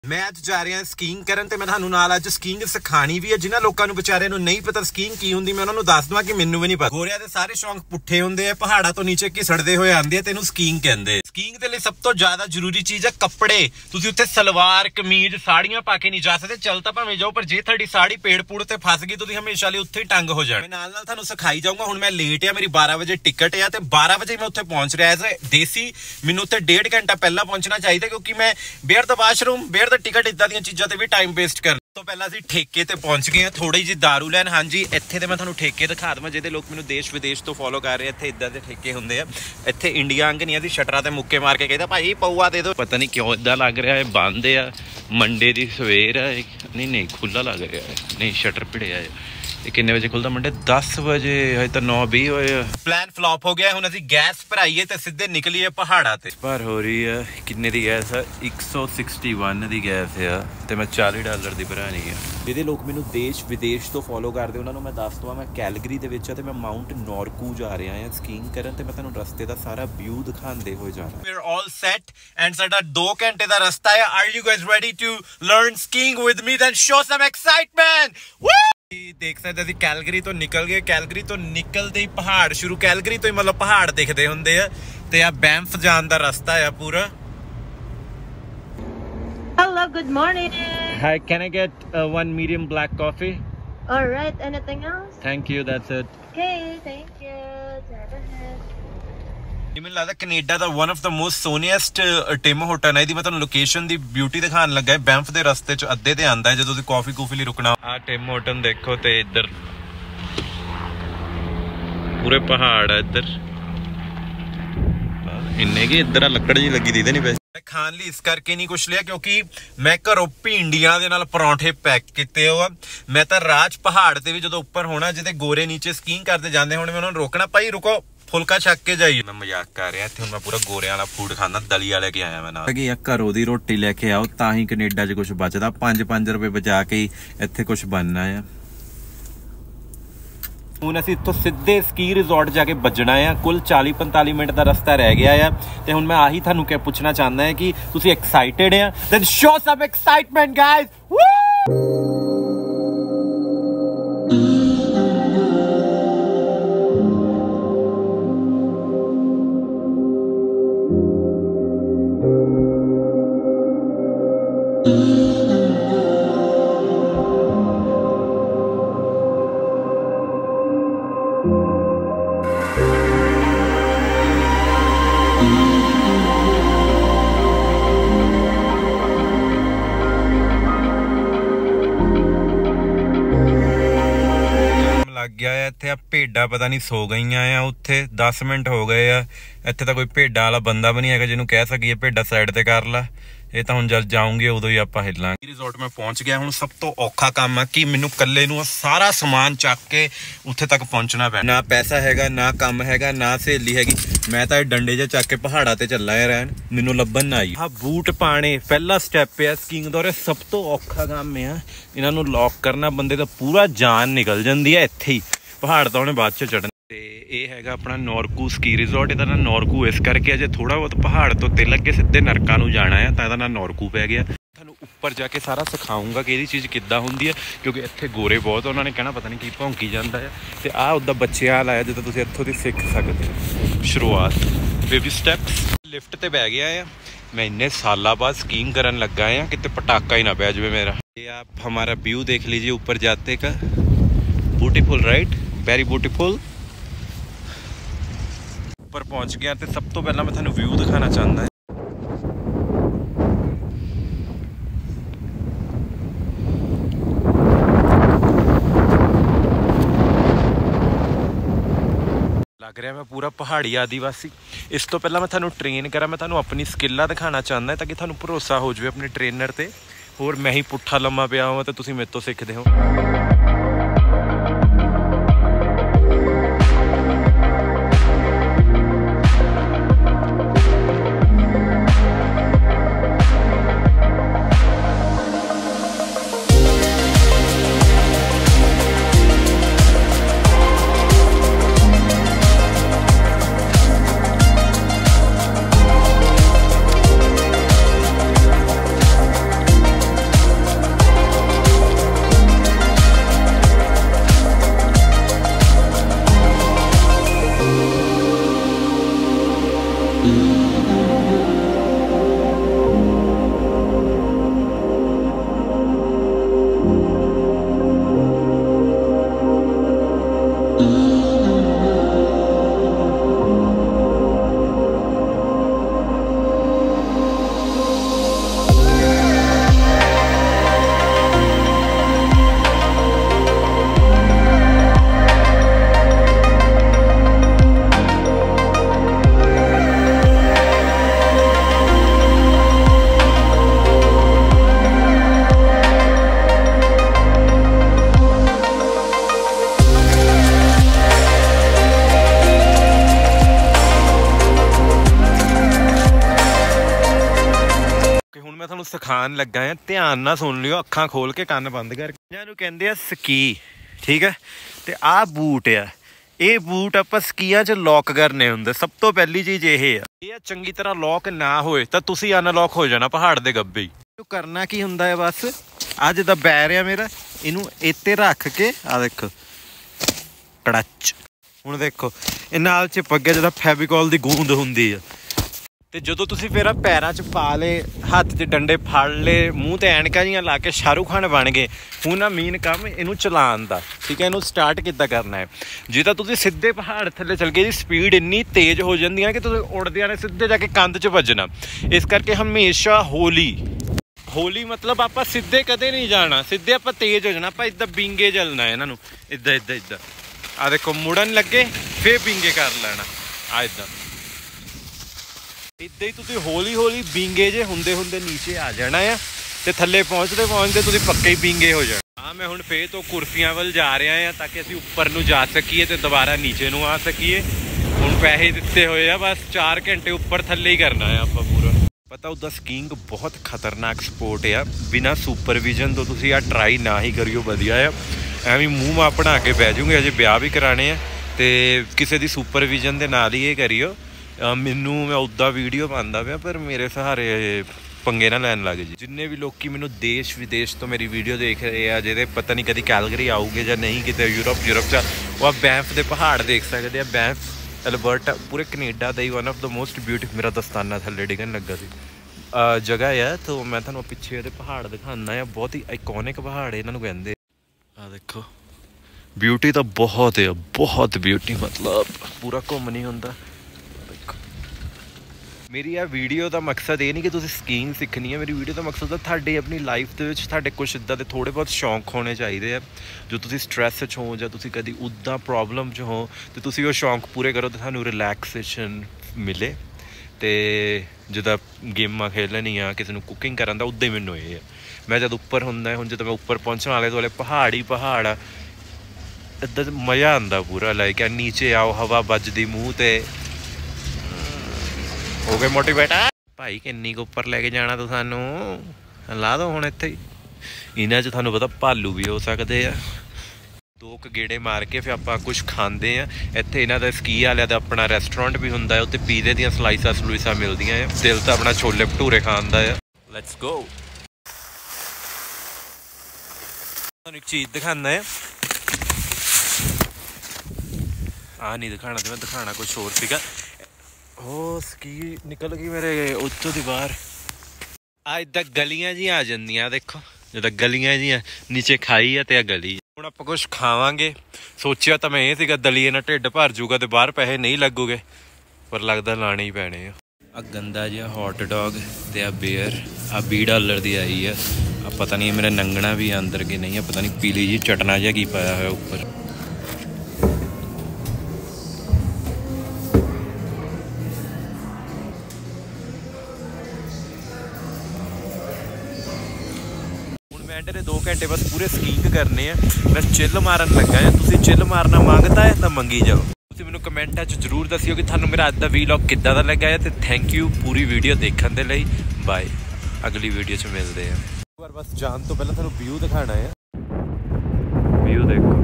मैं ਅੱਜ ਜਾ ਰਿਹਾ ਸਕੀਇੰਗ ਕਰਨ ਤੇ ਮੈਂ ਤੁਹਾਨੂੰ ਨਾਲ ਅੱਜ ਸਕੀਇੰਗ ਸਿਖਾਣੀ ਵੀ ਹੈ ਜਿਨ੍ਹਾਂ ਲੋਕਾਂ ਨੂੰ ਵਿਚਾਰਿਆਂ ਨੂੰ ਨਹੀਂ ਪਤਾ ਸਕੀਇੰਗ ਕੀ ਹੁੰਦੀ ਮੈਂ ਉਹਨਾਂ ਨੂੰ ਦੱਸ ਦਵਾਂ ਕਿ ਮੈਨੂੰ ਵੀ ਨਹੀਂ ਪਤਾ ਗੋਰਿਆਂ ਦੇ ਸਾਰੇ ਸ਼ੌਂਕ ਪੁੱਠੇ ਹੁੰਦੇ ਆ ਪਹਾੜਾਂ ਤੋਂ ਨੀਚੇ ਘਿਸੜਦੇ ਹੋਏ ਆਉਂਦੇ ਆ ਤੈਨੂੰ ਸਕੀਇੰਗ ਕਹਿੰਦੇ ਸਕੀਇੰਗ ਦੇ ਲਈ ਸਭ ਤੋਂ ਜ਼ਿਆਦਾ ਜ਼ਰੂਰੀ ਚੀਜ਼ ਹੈ ਕੱਪੜੇ ਤੁਸੀਂ ਉੱਥੇ ਸਲਵਾਰ ਕਮੀਜ਼ ਸਾੜੀਆਂ ਪਾ ਕੇ ਨਹੀਂ ਜਾ ਸਕਦੇ ਚੱਲ ਤਾਂ ਭਾਵੇਂ ਜਾਓ ਪਰ ਜੇ ਤੁਹਾਡੀ ਸਾੜੀ ਪੇੜ ਪੂੜ ਤੇ ਫਸ ਗਈ ਤੁਸੀਂ ਹਮੇਸ਼ਾ ਲਈ ਉੱਥੇ ਹੀ ਟੰਗ ਹੋ ਜਾਣਾ ਨਾਲ ਨਾਲ ਤੁਹਾਨੂੰ ਸਿਖਾਈ ਜਾਊਂਗਾ ਹੁਣ ਮੈਂ ਲੇਟ ਆ ਮੇਰੀ 12 ਵਜੇ ਟਿਕਟ ਆ ਤੇ 12 ਵਜੇ ਮੈਂ ਉੱਥੇ ਪਹੁੰਚ ਰਿਹਾ ਐਜ਼ ਦੇਸੀ ਮੈਨੂੰ ਉੱਥੇ 1.5 ਘੰਟਾ ਪਹਿਲਾਂ ਪਹੁੰਚਣਾ ਚਾਹੀਦਾ ਕਿਉਂਕਿ ਮੈਂ ਬੇਅਰ ਦਾ ਵਾਸ਼ਰੂਮ ਬੇਅਰ ਦਾ ਟਿਕਟ ਇਦਾਂ ਦੀਆਂ ਚੀਜ਼ਾਂ ਤੇ ਵੀ ਟਾਈਮ ਵੇਸਟ ਕਰ ਤੋਂ ਪਹਿਲਾਂ ਅਸੀਂ ਠੇਕੇ ਤੇ ਪਹੁੰਚ ਗਏ ਆ ਥੋੜੀ ਜਿਹੀ ਦਾਰੂ ਲੈਣ ਹਾਂਜੀ ਇੱਥੇ ਤੇ ਮੈਂ ਤੁਹਾਨੂੰ ਠੇਕੇ ਦਿਖਾ ਦਵਾਂ ਜਿਹਦੇ ਲੋਕ ਮੈਨੂੰ ਦੇਸ਼ ਵਿਦੇਸ਼ ਤੋਂ ਫੋਲੋ ਕਰ ਰਹੇ ਇੱਥੇ ਇਦਾਂ ਦੇ ਠੇਕੇ ਹੁੰਦੇ ਆ ਇੱਥੇ ਇੰਡੀਆ ਅੰਗ ਨਹੀਂ ਆ ਦੀ ਸ਼ਟਰਾਂ ਤੇ ਮੁੱਕੇ ਮਾਰ ਕੇ ਕਹਿੰਦਾ ਭਾਈ ਪਊਆ ਦੇ ਦਿਓ ਪਤਾ ਨਹੀਂ ਕਿਉਂ ਇਦਾਂ ਲੱਗ ਰਿਹਾ ਹੈ ਬੰਦ ਆ ਮੰਡੇ ਦੀ ਸਵੇਰ ਆ ਨਹੀਂ ਖੁੱਲਾ ਲੱਗ ਰਿਹਾ ਹੈ ਨਹੀਂ ਸ਼ਟਰ ਭਿੜਿਆ ਹੈ ਇਹ ਕਿੰਨੇ ਵਜੇ ਖੁੱਲਦਾ ਮੰਡੇ 10 ਵਜੇ ਹਜੇ ਤਾਂ 9:20 ਹੋਏ ਆ ਪਲਾਨ ਫਲॉप ਹੋ ਗਿਆ ਹੁਣ ਅਸੀਂ ਗੈਸ ਭਰਾਈਏ ਤੇ ਸਿੱਧੇ ਨਿਕਲੀਏ ਪਹਾੜਾਂ ਤੇ ਪਰ ਹੋ ਰਹੀ ਆ ਕਿੰਨੇ ਦੀ ਗੈਸ ਆ 161 ਦੀ ਗੈਸ ਆ ਤੇ ਮੈਂ $40 ਦੀ ਭਰਾਣੀ ਆ ਜਿਹਦੇ ਲੋਕ ਮੈਨੂੰ ਦੇਸ਼ ਵਿਦੇਸ਼ ਤੋਂ ਫੋਲੋ ਕਰਦੇ ਉਹਨਾਂ ਨੂੰ ਮੈਂ ਦੱਸ ਦਵਾਂ ਮੈਂ ਕੈਲਗਰੀ ਦੇ ਵਿੱਚ ਆ ਤੇ ਮੈਂ ਮਾਊਂਟ ਨੋਰਕੂ ਜਾ ਰਿਹਾ ਆ ਸਕੀਇੰਗ ਕਰਨ ਤੇ ਮੈਂ ਤੁਹਾਨੂੰ ਰਸਤੇ ਦਾ ਸਾਰਾ ਵਿਊ ਦਿਖਾਉਂਦੇ ਹੋਏ ਜਾਣਾ we are all set and ਸਾਡਾ 2 ਘੰਟੇ ਦਾ ਰਸਤਾ ਹੈ are you guys ready to learn skiing with me then show some excitement ਦੇਖ ਸਕਦੇ ਅਸੀਂ ਕੈਲਗਰੀ ਤੋਂ ਨਿਕਲ ਗਏ ਕੈਲਗਰੀ ਤੋਂ ਨਿਕਲਦੇ ਹੀ ਪਹਾੜ ਸ਼ੁਰੂ ਕੈਲਗਰੀ ਤੋਂ ਹੀ ਮਤਲਬ ਪਹਾੜ ਦਿਖਦੇ ਹੁੰਦੇ ਆ ਤੇ ਆ ਬੈਂਫ ਜਾਣ ਦਾ ਰਸਤਾ ਆ ਪੂਰਾ Hello, good morning. Hi, can I get one medium black coffee? All right, anything else? Thank you, that's it. Okay, thank you. Drive ahead. ਮੈਨੂੰ ਲੱਗਦਾ ਕੈਨੇਡਾ ਦਾ one of the most sunniest Tim hotel ਹੈ ਇਹਦੀ ਮੈਂ ਤੁਹਾਨੂੰ location ਦੀ beauty ਦਿਖਾਉਣ ਲੱਗਾ Banff ਦੇ ਰਸਤੇ ਚ ਅੱਧੇ ਤੇ ਆਂਦਾ ਜਦੋਂ ਤੁਸੀਂ ਕਾਫੀ ਕੂਫੀ ਲਈ ਰੁਕਣਾ ਆ ਟਿਮ ਹੋਟਲ ਦੇਖੋ ਤੇ ਇੱਧਰ ਪੂਰੇ ਪਹਾੜ ਆ ਇੱਧਰ ਇੰਨੇ ਕੀ ਇੱਧਰ ਆ ਲੱਕੜ ਜੀ ਲੱਗੀ ਦੀ ਤੇ ਨਹੀਂ ਵੈਸੇ ਖਾਣ ਲਈ ਇਸ ਕਰਕੇ ਨਹੀਂ ਕੁਛ ਲਿਆ ਕਿਉਂਕਿ ਮੈਂ ਘਰੋਂ ਭਿੰਡੀਆਂ ਦੇ ਨਾਲ ਪਰੌਂਠੇ ਪੈਕ ਕੀਤੇ ਹੋ ਆ ਮੈਂ ਤਾਂ ਰਾਜ ਪਹਾੜ ਤੇ ਵੀ ਜਦੋਂ ਉੱਪਰ ਹੋਣਾ ਜਿਹਦੇ ਗੋਰੇ ਨੀਚੇ ਸਕੀਇੰਗ ਕਰਦੇ ਜਾਂਦੇ ਹੁਣ ਮੈਂ ਉਹਨਾਂ ਨੂੰ ਰੋਕਣਾ ਭਾਈ ਰੁਕੋ ਫੁਲਕਾ ਛੱਕ ਕੇ ਜਾਈਏ ਮੈਂ ਮਜ਼ਾਕ ਕਰ ਰਿਹਾ ਇੱਥੇ ਹੁਣ ਮੈਂ ਪੂਰਾ ਗੋਰਿਆਂ ਵਾਲਾ ਫੂਡ ਖਾਂਦਾ ਦਲੀਆ ਲੈ ਕੇ ਆਇਆ ਮੈਂ ਨਾਲ ਕਿ ਘਰੋਂ ਦੀ ਰੋਟੀ ਲੈ ਕੇ ਆਓ ਤਾਂ ਹੀ ਕੈਨੇਡਾ 'ਚ ਕੁਛ ਬਚਦਾ 5 ਰੁਪਏ ਬਚਾ ਕੇ ਇੱਥੇ ਕੁਛ ਬਣਨਾ ਆ ਹੁਣ ਅਸੀਂ ਇੱਥੋਂ ਸਿੱਧੇ ਸਕੀ ਰਿਜ਼ੋਰਟ ਜਾ ਕੇ ਵੱਜਣਾ ਆ ਕੁੱਲ 40-45 ਮਿੰਟ ਦਾ ਰਸਤਾ ਰਹਿ ਗਿਆ ਆ ਤੇ ਹੁਣ ਮੈਂ ਆਹੀ ਤੁਹਾਨੂੰ ਕਿ ਪੁੱਛਣਾ ਚਾਹੁੰਦਾ ਹਾਂ ਕਿ ਤੁਸੀਂ ਐਕਸਾਈਟਡ ਆ then show some excitement guys ਲੱਗ ਗਿਆ ਆ ਇੱਥੇ ਆ ਭੇਡਾਂ ਪਤਾ ਨਹੀਂ ਸੋ ਗਈਆਂ ਆ ਉੱਥੇ 10 ਮਿੰਟ ਹੋ ਗਏ ਆ ਇੱਥੇ ਤਾਂ ਕੋਈ ਭੇਡਾਂ ਵਾਲਾ ਬੰਦਾ ਵੀ ਨਹੀਂ ਹੈਗਾ ਜਿਹਨੂੰ ਕਹਿ ਸਕੀਏ ਭੇਡਾਂ ਸਾਈਡ ਤੇ ਕਰ ਲਾ ਇਹ ਤਾਂ ਹੁਣ ਜਦ ਜਾਉਂਗੇ ਉਦੋਂ ਹੀ ਆਪਾਂ ਹਿੱਲਾਂਗੇ ਰਿਜ਼ੋਰਟ ਮੈਂ ਪਹੁੰਚ ਗਿਆ ਹੁਣ ਸਭ ਤੋਂ ਔਖਾ ਕੰਮ ਆ ਕਿ ਮੈਨੂੰ ਇਕੱਲੇ ਨੂੰ ਸਾਰਾ ਸਮਾਨ ਚੱਕ ਕੇ ਉੱਥੇ ਤੱਕ ਪਹੁੰਚਣਾ ਪੈਣਾ ਨਾ ਪੈਸਾ ਹੈਗਾ ਨਾ ਕੰਮ ਹੈਗਾ ਨਾ ਸਹੇਲੀ ਹੈਗੀ ਮੈਂ ਤਾਂ ਇਹ ਡੰਡੇ ਜਿਹਾ ਚੱਕ ਕੇ ਪਹਾੜਾਂ ਤੇ ਚੱਲਾ ਆ ਰਹਿਣ ਮੈਨੂੰ ਲੱਭਣ ਨਾ ਆਈ ਆਹ ਬੂਟ ਪਾਣੇ ਪਹਿਲਾ ਸਟੈਪ ਆ ਸਕੀਇੰਗ ਦੌਰੇ ਸਭ ਤੋਂ ਔਖਾ ਕੰਮ ਆ ਇਹਨਾਂ ਨੂੰ ਲੌਕ ਕਰਨਾ ਬੰਦੇ ਦਾ ਪੂਰਾ ਜਾਨ ਨਿਕਲ ਜਾਂਦੀ ਹੈ ਇੱਥੇ ਹੀ ਪਹਾੜ ਤਾਂ ਉਹਨੇ ਬਾਅਦ ਚ ਚੜ੍ਹਨਾ ਤੇ ਇਹ ਹੈਗਾ ਆਪਣਾ ਨੋਰਕੂ ਸਕੀ ਰਿਜ਼ੋਰਟ ਇਹਦਾ ਨਾਂ ਨੋਰਕੂ ਇਸ ਕਰਕੇ ਅਜੇ ਥੋੜਾ ਬਹੁਤ ਪਹਾੜ ਤੋਂ ਤਿਲਕ ਕੇ ਸਿੱਧੇ ਨਰਕਾਂ ਨੂੰ ਜਾਣਾ ਆ ਤਾਂ ਇਹਦਾ ਨਾਂ ਨੋਰਕੂ ਪੈ ਗਿਆ ਤੁਹਾਨੂੰ ਉੱਪਰ ਜਾ ਕੇ ਸਾਰਾ ਸਿਖਾਉਂਗਾ ਕਿ ਇਹਦੀ ਚੀਜ਼ ਕਿੱਦਾਂ ਹੁੰਦੀ ਹੈ ਕਿਉਂਕਿ ਇੱਥੇ ਗੋਰੇ ਬਹੁਤ ਉਹਨਾਂ ਨੇ ਕਹਿਣਾ ਪਤਾ ਨਹੀਂ ਕੀ ਭੌਂਕੀ ਜਾਂਦਾ ਆ ਤੇ ਆਹ ਉੱਦਾਂ ਬੱਚਿਆਂ ਵਾਲਾ ਆ ਜਿੱਦਾਂ ਤੁਸੀਂ ਇੱਥੋਂ ਦੀ ਸਿੱਖ ਸਕਦੇ ਹੋ ਸ਼ੁਰੂਆਤ ਬੇਬੀ ਸਟੈਪਸ ਲਿਫਟ ਤੇ ਬਹਿ ਗਿਆ ਆ मैं इन्ने साल बाद स्कीइंग करन लगा है कितने पटाखा ही ना पै जाए मेरा ये आप हमारा व्यू देख लीजिए ऊपर जाते का ब्यूटीफुल राइट वेरी ब्यूटीफुल ऊपर पहुंच गया तो सब तो पहला मैं थानू व्यू दिखाना चाहता है लग रहा मैं पूरा पहाड़ी आदिवासी इस तो पहला मैं थानू ट्रेन करा मैं थानू अपनी स्किल्लां दिखाना चाहता ताकि थानू भरोसा हो जाए अपने ट्रेनर ते होर मैं ही पुट्ठा लम्मा पिया होवां ते तुसीं मेरे तो सिखदे हो ਤੁਹਾਨੂੰ ਸਿਖਾਉਣ ਲੱਗਾ ਆ, ਧਿਆਨ ਨਾਲ ਸੁਣ ਲਿਓ, ਅੱਖਾਂ ਖੋਲ ਕੇ ਕੰਨ ਬੰਦ ਕਰਕੇ। ਇਹਨਾਂ ਨੂੰ ਕਹਿੰਦੇ ਆ ਸਕੀ, ਠੀਕ ਹੈ। ਤੇ ਆਹ ਬੂਟ ਆ, ਇਹ ਬੂਟ ਆਪਾਂ ਸਕੀਆਂ 'ਚ ਲੌਕ ਕਰਨੇ ਹੁੰਦੇ। ਸਭ ਤੋਂ ਪਹਿਲੀ ਚੀਜ਼ ਇਹ ਆ ਚੰਗੀ ਤਰ੍ਹਾਂ ਲੌਕ ਨਾ ਹੋਏ ਤਾਂ ਤੁਸੀਂ ਅਨਲੌਕ ਹੋ ਜਾਣਾ ਪਹਾੜ ਦੇ ਗੱਬੇ ਹੀ। ਕਰਨਾ ਕੀ ਹੁੰਦਾ ਹੈ, ਬਸ ਆਹ ਜਿੱਦਾਂ ਬੈਰ ਆ ਮੇਰਾ, ਇਹਨੂੰ ਇੱਥੇ ਰੱਖ ਕੇ ਆਹ ਦੇਖੋ ਕੜਾਚ। ਹੁਣ ਦੇਖੋ ਇਹ ਨਾਲ ਚਿਪਕ ਗਿਆ, ਜਿੱਦਾਂ ਫੈਵੀਕੋਲ ਦੀ ਗੂੰਦ ਹੁੰਦੀ ਆ। ਤੇ ਜਦੋਂ ਤੁਸੀਂ ਫਿਰ ਪੈਰਾਂ 'ਚ ਪਾ ਲਏ, ਹੱਥ 'ਚ ਡੰਡੇ ਫੜ ਲਏ, ਮੂੰਹ ਤੇ ਐਨਕਾਂ ਜਿਹੀਆਂ ਲਾ ਕੇ ਸ਼ਾਹਰੁਖ ਖਾਨ ਬਣ ਗਏ। ਹੁਣ ਨਾ ਮੇਨ ਕੰਮ ਇਹਨੂੰ ਚਲਾਉਣ ਦਾ, ਠੀਕ ਹੈ। ਇਹਨੂੰ ਸਟਾਰਟ ਕਿੱਦਾਂ ਕਰਨਾ ਹੈ। ਜੇ ਤਾਂ ਤੁਸੀਂ ਸਿੱਧੇ ਪਹਾੜ ਥੱਲੇ ਚਲ ਗਏ, ਜੀ ਸਪੀਡ ਇੰਨੀ ਤੇਜ਼ ਹੋ ਜਾਂਦੀ ਹੈ ਕਿ ਤੁਸੀਂ ਉੜਦਿਆਂ ਨੇ ਸਿੱਧੇ ਜਾ ਕੇ ਕੰਧ 'ਚ ਵੱਜਣਾ। ਇਸ ਕਰਕੇ ਹਮੇਸ਼ਾ ਹੌਲੀ ਮਤਲਬ ਆਪਾਂ ਸਿੱਧੇ ਕਦੇ ਨਹੀਂ ਜਾਣਾ, ਸਿੱਧੇ ਆਪਾਂ ਤੇਜ਼ ਹੋ ਜਾਣਾ। ਆਪਾਂ ਇੱਦਾਂ ਬਿੰਗੇ ਚੱਲਣਾ ਇਹਨਾਂ ਨੂੰ, ਇੱਦਾਂ ਇੱਦਾਂ ਇੱਦਾਂ। ਆਹ ਦੇਖੋ ਮੁੜਨ ਲੱਗੇ ਫੇਰ ਬਿੰਗੇ ਕਰ ਲੈਣਾ, ਆਹ ਇੱਦਾਂ ਇੱਦਾਂ ਹੀ ਤੁਸੀਂ ਹੌਲੀ ਬਿੰਗੇ ਜੇ ਹੁੰਦੇ ਨੀਚੇ ਆ ਜਾਣਾ ਆ। ਤੇ ਥੱਲੇ ਪਹੁੰਚਦੇ ਤੁਸੀਂ ਪੱਕੇ ਹੀ ਬਿੰਗੇ ਹੋ ਜਾਣਾ। ਹਾਂ, ਮੈਂ ਹੁਣ ਫੇਰ ਤੋਂ ਕੁਰਸੀਆਂ ਵੱਲ ਜਾ ਰਿਹਾ ਆ ਤਾਂ ਕਿ ਅਸੀਂ ਉੱਪਰ ਨੂੰ ਜਾ ਸਕੀਏ ਤੇ ਦੁਬਾਰਾ ਨੀਚੇ ਨੂੰ ਆ ਸਕੀਏ। ਹੁਣ ਪੈਸੇ ਦਿੱਤੇ ਹੋਏ ਆ, ਬਸ 4 ਘੰਟੇ ਉੱਪਰ ਥੱਲੇ ਹੀ ਕਰਨਾ ਆ ਆਪਾਂ ਪੂਰਾ। ਪਤਾ ਉੱਦਾਂ ਸਕੀਇੰਗ ਬਹੁਤ ਖਤਰਨਾਕ ਸਪੋਰਟ ਆ, ਬਿਨਾਂ ਸੁਪਰਵਿਜ਼ਨ ਤੋਂ ਤੁਸੀਂ ਆ ਟਰਾਈ ਨਾ ਹੀ ਕਰਿਓ, ਵਧੀਆ ਆ। ਐਵੇਂ ਮੂੰਹ ਮਾਂ ਬਣਾ ਕੇ ਬਹਿ ਜੂਗੇ, ਅਜੇ ਵਿਆਹ ਵੀ ਕਰਾਣੇ ਆ ਤੇ ਕਿਸੇ ਦੀ ਸੁਪਰਵਿਜ਼ਨ ਦੇ ਨਾਲ ਹੀ ਇਹ ਕਰਿਓ। ਮੈਂ ਉੱਦਾਂ ਵੀਡੀਓ ਪਾਉਂਦਾ ਪਿਆ, ਪਰ ਮੇਰੇ ਸਹਾਰੇ ਪੰਗੇ ਨਾ ਲੈਣ ਲੱਗ ਜੀ। ਜਿੰਨੇ ਵੀ ਲੋਕੀ ਮੈਨੂੰ ਦੇਸ਼ ਵਿਦੇਸ਼ ਤੋਂ ਮੇਰੀ ਵੀਡੀਓ ਦੇਖ ਰਹੇ ਆ, ਜਿਹਦੇ ਪਤਾ ਨਹੀਂ ਕਦੀ ਕੈਲਗਰੀ ਆਊਗੇ ਜਾਂ ਨਹੀਂ, ਕਿਤੇ ਯੂਰਪ 'ਚ, ਉਹ ਆ ਬੈਂਫ ਦੇ ਪਹਾੜ ਦੇਖ ਸਕਦੇ ਆ। ਬੈਂਫ ਐਲਬਰਟਾ ਪੂਰੇ ਕੈਨੇਡਾ ਦਾ ਹੀ one of the most beautiful, ਮੇਰਾ ਦਸਤਾਨਾ ਥੱਲੇ ਡਿੱਗਣ ਲੱਗਾ ਸੀ ਜਗ੍ਹਾ ਆ। ਤਾਂ ਮੈਂ ਤੁਹਾਨੂੰ ਪਿੱਛੇ ਇਹਦੇ ਪਹਾੜ ਦਿਖਾਉਂਦਾ ਆ, ਬਹੁਤ ਹੀ ਆਈਕੋਨਿਕ ਪਹਾੜ ਇਹਨਾਂ ਨੂੰ ਕਹਿੰਦੇ ਆ। ਦੇਖੋ ਬਿਊਟੀ ਤਾਂ ਬਹੁਤ ਹੈ, ਬਹੁਤ ਬਿਊਟੀ, ਮਤਲਬ ਪੂਰਾ ਘੁੰਮ ਨਹੀਂ ਹੁੰਦਾ। ਮੇਰੀ ਆ ਵੀਡੀਓ ਦਾ ਮਕਸਦ ਇਹ ਨਹੀਂ ਕਿ ਤੁਸੀਂ ਸਕੀਇੰਗ ਸਿੱਖਣੀ ਹੈ। ਮੇਰੀ ਵੀਡੀਓ ਦਾ ਮਕਸਦ ਹੈ ਤੁਹਾਡੇ ਆਪਣੀ ਲਾਈਫ ਦੇ ਵਿੱਚ ਤੁਹਾਡੇ ਕੁਛ ਇੱਦਾਂ ਦੇ ਥੋੜ੍ਹੇ ਬਹੁਤ ਸ਼ੌਂਕ ਹੋਣੇ ਚਾਹੀਦੇ ਆ। ਜੋ ਤੁਸੀਂ ਸਟਰੈਸ 'ਚ ਹੋ ਜਾਂ ਤੁਸੀਂ ਕਦੀ ਉੱਦਾਂ ਪ੍ਰੋਬਲਮ 'ਚ ਹੋ ਅਤੇ ਤੁਸੀਂ ਉਹ ਸ਼ੌਂਕ ਪੂਰੇ ਕਰੋ ਤਾਂ ਤੁਹਾਨੂੰ ਰਿਲੈਕਸੇਸ਼ਨ ਮਿਲੇ। ਅਤੇ ਜਿੱਦਾਂ ਗੇਮਾਂ ਖੇਲਣੀਆਂ, ਕਿਸੇ ਨੂੰ ਕੁਕਿੰਗ ਕਰਨ ਦਾ, ਉੱਦਾਂ ਹੀ ਮੈਨੂੰ ਇਹ ਆ। ਮੈਂ ਜਦ ਉੱਪਰ ਹੁੰਦਾ, ਹੁਣ ਜਦੋਂ ਮੈਂ ਉੱਪਰ ਪਹੁੰਚਣ ਵਾਲੇ ਦੁਆਲੇ ਪਹਾੜ ਹੀ ਪਹਾੜ ਆ, ਇੱਦਾਂ ਮਜ਼ਾ ਆਉਂਦਾ ਪੂਰਾ। ਲਾਈਕ ਨੀਚੇ ਆਓ, ਹਵਾ ਵੱਜਦੀ ਮੂੰਹ 'ਤੇ, ਹੋ ਗਏ ਮੋਟੀਵੇਟ। ਭਾਈ ਕਿੰਨੀ ਕੁ ਉੱਪਰ ਲੈ ਕੇ ਜਾਣਾ ਤੂੰ ਸਾਨੂੰ, ਲਾ ਦੋ ਹੁਣ ਇੱਥੇ ਹੀ। ਇਹਨਾਂ 'ਚ ਤੁਹਾਨੂੰ ਪਤਾ ਭਾਲੂ ਵੀ ਹੋ ਸਕਦੇ ਆ। 2 ਗੇੜੇ ਮਾਰ ਕੇ ਫਿਰ ਆਪਾਂ ਕੁਛ ਖਾਂਦੇ ਆ। ਇੱਥੇ ਇਹਨਾਂ ਦਾ ਸਕੀ ਵਾਲਿਆਂ ਦਾ ਆਪਣਾ ਰੈਸਟੋਰੈਂਟ ਵੀ ਹੁੰਦਾ ਹੈ, ਉੱਥੇ ਪੀਜ਼ੇ ਦੀਆਂ ਸਲਾਈਸਾਂ ਮਿਲਦੀਆਂ ਆ। ਦਿਲ ਤਾਂ ਆਪਣਾ ਛੋਲੇ ਭਟੂਰੇ ਖਾਣ ਦਾ ਆ। Let's go. ਤੁਹਾਨੂੰ ਇੱਕ ਚੀਜ਼ ਦਿਖਾਉਂਦਾ ਆ, ਆਹ ਨਹੀਂ ਦਿਖਾਣਾ ਤੇ ਮੈਂ ਦਿਖਾਣਾ ਕੁਛ ਹੋਰ ਸੀਗਾ। ਉਹ ਸਕੀ ਨਿਕਲ ਗਈ ਮੇਰੇ ਉੱਤੋਂ ਦੀ ਬਾਹਰ। ਆ ਇੱਦਾਂ ਗਲੀਆਂ ਜਿਹੀਆਂ ਆ ਜਾਂਦੀਆਂ, ਦੇਖੋ ਜਿੱਦਾਂ ਗਲੀਆਂ ਜਿਹੀਆਂ, ਨੀਚੇ ਖਾਈ ਆ ਤੇ ਆ ਗਲੀ। ਹੁਣ ਆਪਾਂ ਕੁਛ ਖਾਵਾਂਗੇ। ਸੋਚਿਆ ਤਾਂ ਮੈਂ ਇਹ ਸੀਗਾ ਦਲੀਏ ਨਾਲ ਢਿੱਡ ਭਰ ਜੂਗਾ ਤੇ ਬਾਹਰ ਪੈਸੇ ਨਹੀਂ ਲੱਗੂਗੇ, ਪਰ ਲੱਗਦਾ ਲਾਣੇ ਹੀ ਪੈਣੇ ਆ। ਆ ਗੰਦਾ ਜਿਹਾ ਹੌਟ ਡੌਗ ਤੇ ਆ ਬੀਅਰ, ਆ $20 ਦੀ ਆਈ ਆ। ਆ ਪਤਾ ਨਹੀਂ ਮੇਰੇ ਨੰਗਣਾ ਵੀ ਅੰਦਰ ਕਿ ਨਹੀਂ ਆ, ਪਤਾ ਨਹੀਂ ਪੀਲੀ ਜੀ ਚਟਨਾ ਜਿਹਾ ਕੀ ਪਾਇਆ ਹੋਇਆ ਉੱਪਰ। ਦੇ 2 ਘੰਟੇ ਬਸ ਪੂਰੇ ਸਕੀਇੰਗ ਕਰਨੇ ਆ। ਮੈਂ ਚਿੱਲ ਮਾਰਨ ਲੱਗਾ ਆ। ਤੁਸੀਂ ਚਿੱਲ ਮਾਰਨਾ ਮੰਗਦਾ ਹੈ ਤਾਂ ਮੰਗੀ ਜਾਓ। ਤੁਸੀਂ ਮੈਨੂੰ ਕਮੈਂਟਾਂ 'ਚ ਜ਼ਰੂਰ ਦੱਸਿਓ ਕਿ ਤੁਹਾਨੂੰ ਮੇਰਾ ਅੱਜ ਦਾ ਵੀਲੌਗ ਕਿੱਦਾਂ ਦਾ ਲੱਗਾ ਹੈ। ਤੇ ਥੈਂਕ ਯੂ ਪੂਰੀ ਵੀਡੀਓ ਦੇਖਣ ਦੇ ਲਈ। ਬਾਏ, ਅਗਲੀ ਵੀਡੀਓ 'ਚ ਮਿਲਦੇ ਆ। ਇੱਕ ਵਾਰ ਬਸ ਜਾਣ ਤੋਂ ਪਹਿਲਾਂ ਤੁਹਾਨੂੰ ਵਿਊ ਦਿਖਾਉਣਾ ਆ। ਵਿਊ ਦੇਖੋ।